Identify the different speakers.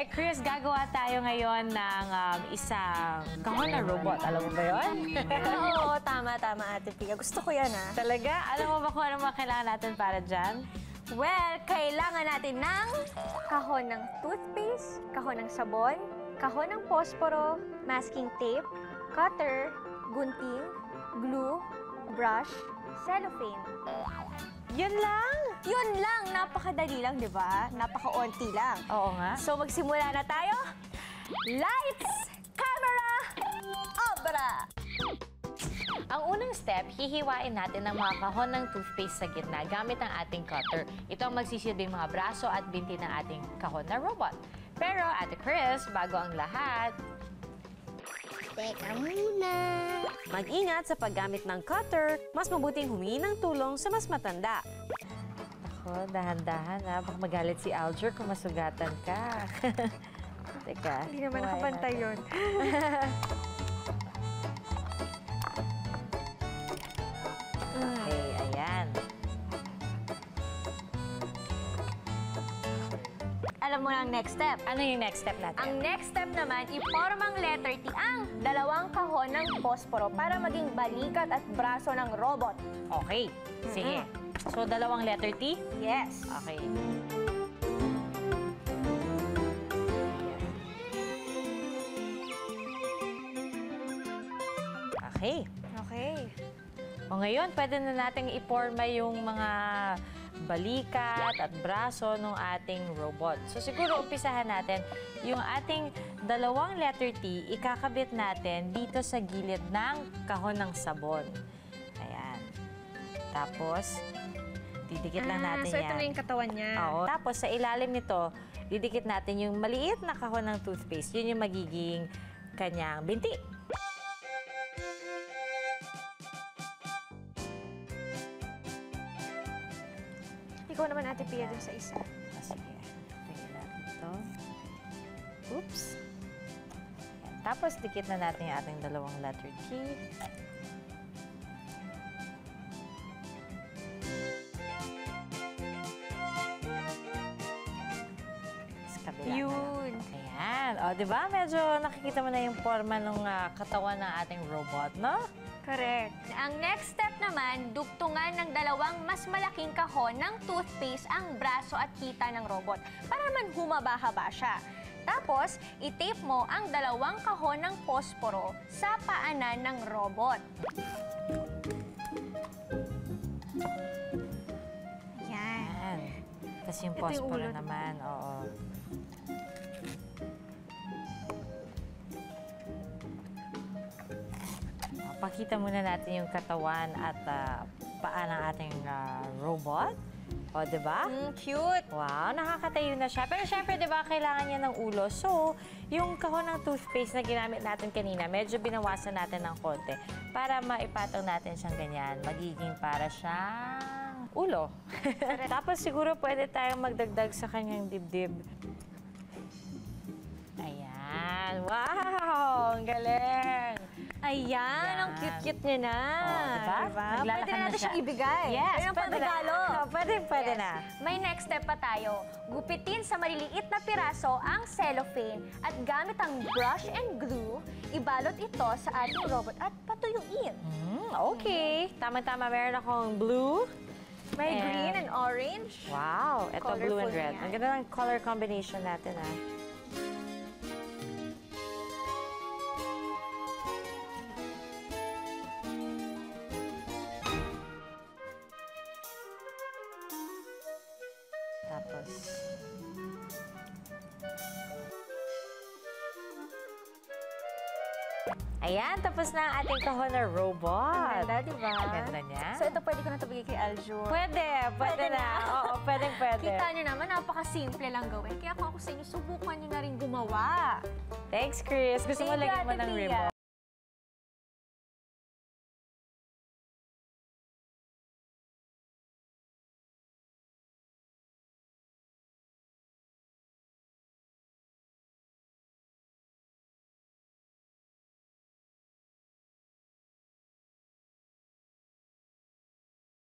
Speaker 1: Chris, gagawa tayo ngayon ng isang kahon na robot. Alam mo ba yun?
Speaker 2: Oo, tama, Ate Pia. Gusto ko yan, ha?
Speaker 1: Talaga? Alam mo ba kung ano mga kailangan natin para dyan?
Speaker 2: Well, kailangan natin ng kahon ng toothpaste, kahon ng sabon, kahon ng posporo, masking tape, cutter, gunting, glue, brush, cellophane.
Speaker 1: Yun lang?
Speaker 2: Yun lang! Napakadali lang, di ba? Napaka-onti lang.
Speaker 1: Oo nga.
Speaker 2: So, magsimula na tayo. Lights! Camera! Obra!
Speaker 1: Ang unang step, hihiwain natin ang mga kahon ng toothpaste sa gitna gamit ang ating cutter. Ito ang magsisilbing mga braso at binti ng ating kahon na robot. Pero, Ate Chris, bago ang lahat,
Speaker 2: teka muna.
Speaker 3: Mag-ingat sa paggamit ng cutter, mas mabuting humingi ng tulong sa mas matanda.
Speaker 1: ako, dahan-dahan ha. Baka magalit si Alger kung masugatan ka. Teka.
Speaker 2: Hindi naman nakabantay yun.
Speaker 1: Okay, ayan.
Speaker 2: Alam mo na ang next step.
Speaker 1: Ano yung next step natin?
Speaker 2: Ang next step naman, ipormang letter T ang dalawang kahon ng posporo para maging balikat at braso ng robot.
Speaker 1: Okay, sige. So, dalawang letter T?
Speaker 2: Yes.
Speaker 1: Okay. Okay.
Speaker 2: Okay.
Speaker 1: O ngayon, pwede na nating iporma yung mga balikat at braso ng ating robot. So siguro umpisahan natin yung ating dalawang letter T, ikakabit natin dito sa gilid ng kahon ng sabon. Ayan. Tapos, didikit lang natin
Speaker 2: so
Speaker 1: yan.
Speaker 2: ito na yung katawan niya.
Speaker 1: Oo. Tapos sa ilalim nito, didikit natin yung maliit na kahon ng toothpaste. Yun yung magiging kanyang binti.
Speaker 2: Ikaw naman, Ate Pia, dun sa isa.
Speaker 1: Sige. Tingnan natin ito. Oops. Ayan. Tapos, dikit na natin yung ating dalawang letter T. Sa kabila.
Speaker 2: Yun.
Speaker 1: Ayan. O, di ba? Medyo nakikita mo na yung forma ng katawan ng ating robot, no?
Speaker 2: Correct. Ang next step naman, dugtungan ng dalawang mas malaking kahon ng toothpaste ang braso at hita ng robot para naman humaba-haba siya. Tapos, i-tape mo ang dalawang kahon ng posporo sa paanan ng robot. Yan.
Speaker 1: Ayan. Tapos yung
Speaker 2: Ito yung
Speaker 1: posporo
Speaker 2: ulo.
Speaker 1: naman, oo. Pakita muna natin yung katawan at paa ng ating robot. O, diba?
Speaker 2: Cute!
Speaker 1: Wow, nakakatayo na siya. Pero syempre, diba, kailangan niya ng ulo. So, yung kahon ng toothpaste na ginamit natin kanina, medyo binawasan natin ng konti para maipatong natin siyang ganyan. Magiging para siyang ulo. Tapos siguro pwede tayong magdagdag sa kanyang dibdib. Ayan. Wow! Ang galing!
Speaker 2: Ayan, ang cute-cute niya na.
Speaker 1: Oh, diba?
Speaker 2: Pwede na natin siyang ibigay.
Speaker 1: Yes,
Speaker 2: Ayun,
Speaker 1: pwede
Speaker 2: pagregalo.
Speaker 1: na. Pwede na.
Speaker 2: May next step pa tayo. Gupitin sa maliliit na piraso ang cellophane at gamit ang brush and glue, ibalot ito sa ating robot at patuyuin.
Speaker 1: Okay. Tama-tama. Meron akong blue.
Speaker 2: May green and orange.
Speaker 1: Wow. Ito blue and
Speaker 2: Colorful
Speaker 1: red.
Speaker 2: yan.
Speaker 1: Ang ganda ng color combination natin, ah. Tapos, ayan, tapos na ang ating kahon na robot.
Speaker 2: Ganda, di ba?
Speaker 1: Ganda niya.
Speaker 2: So ito pwede ko na ito bigay kay Aljur.
Speaker 1: Pwede na. Oo, pwede.
Speaker 2: Kita nyo naman, napakasimple lang gawin. Kaya kung ako sa inyo, subukan nyo na rin gumawa.
Speaker 1: Thanks, Chris. Gusto mo
Speaker 2: Thank you,
Speaker 1: lagyan mo
Speaker 2: Ate
Speaker 1: ng
Speaker 2: Pia.
Speaker 1: ribbon.